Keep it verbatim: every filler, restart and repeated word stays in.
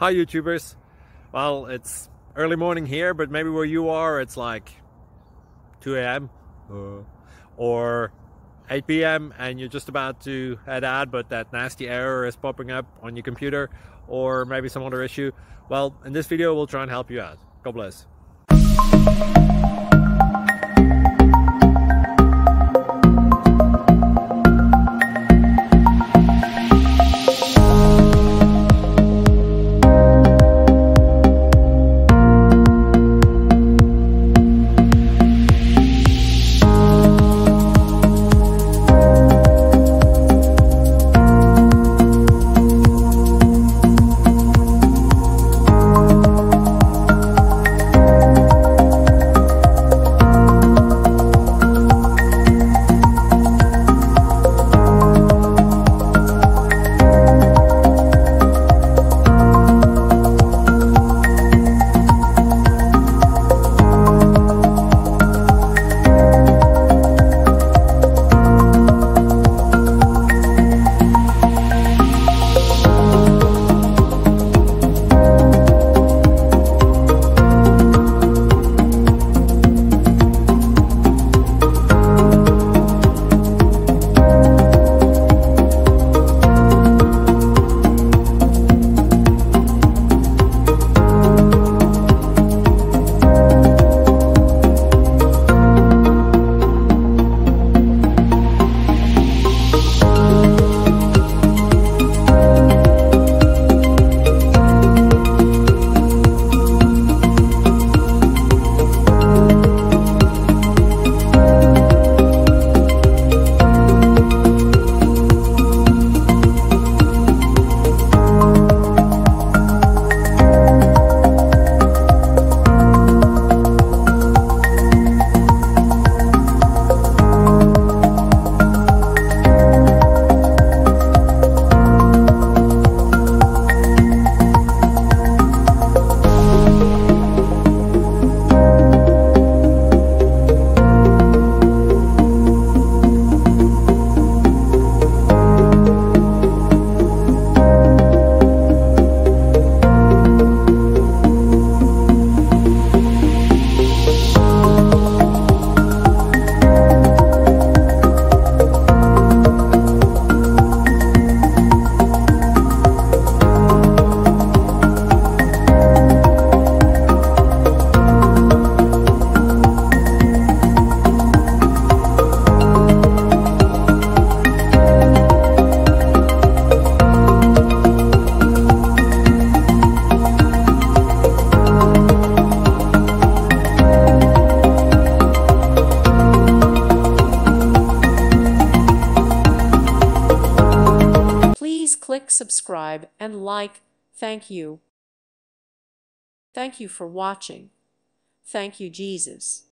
Hi YouTubers. Well, it's early morning here, but maybe where you are it's like two A M uh, or eight P M and you're just about to head out, but that nasty error is popping up on your computer, or maybe some other issue. Well, in this video we'll try and help you out. God bless. Click subscribe and like. Thank you. Thank you for watching. Thank you, Jesus.